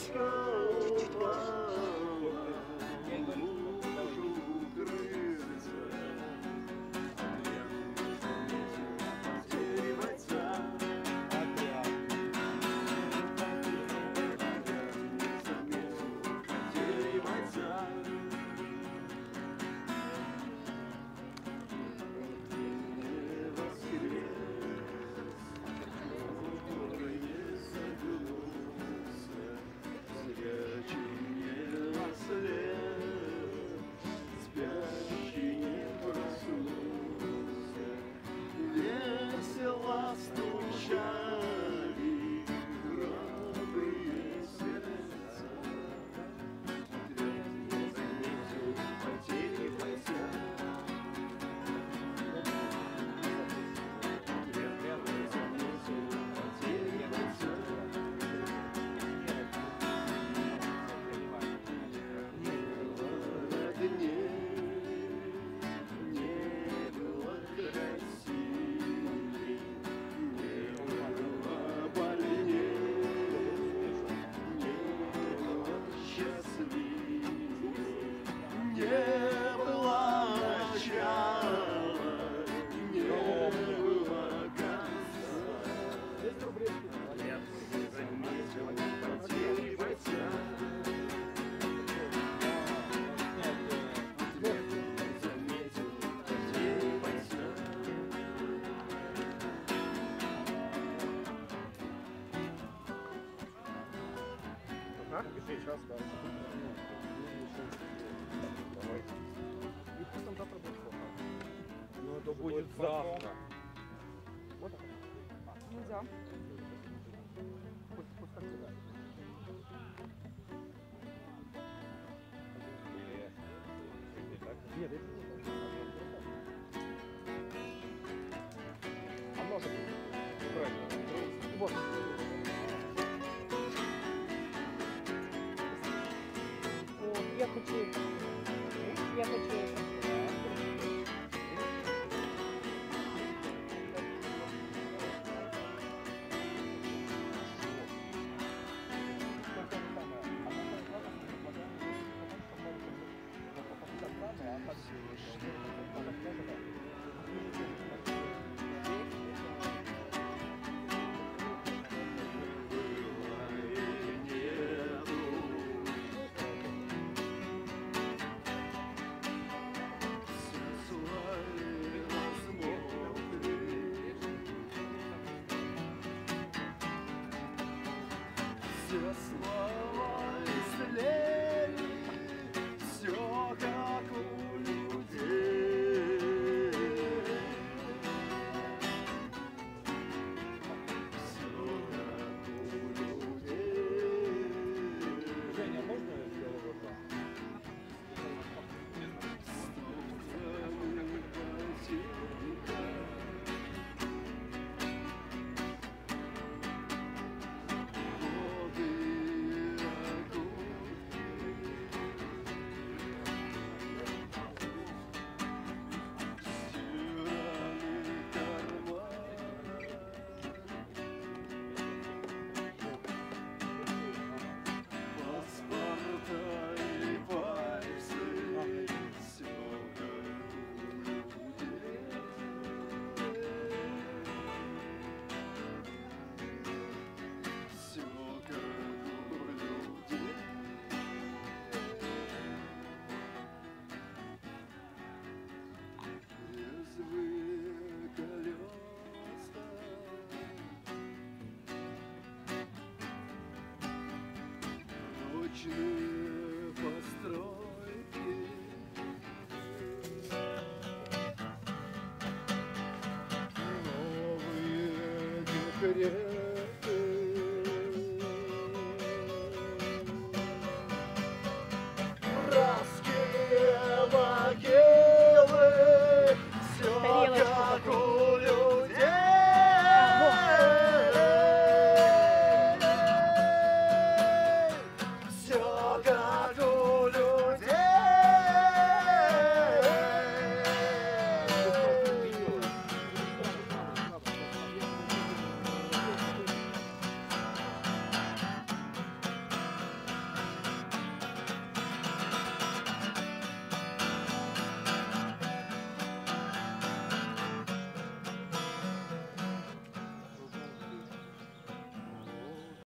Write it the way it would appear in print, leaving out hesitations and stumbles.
Сейчас, да. Давай. И пусть там завтра будет фото. Ну это будет завтра. Вот так. Нельзя. Пусть так сюда. Нет, это не так. А может быть. Правильно. Вот. Я хочу это. Я хочу это. Все слова истлели, все как у людей. Все как у людей. Женя, можно я сделаю вот так? Постройки, новые декреты, братские могилы, все как у людей. Все как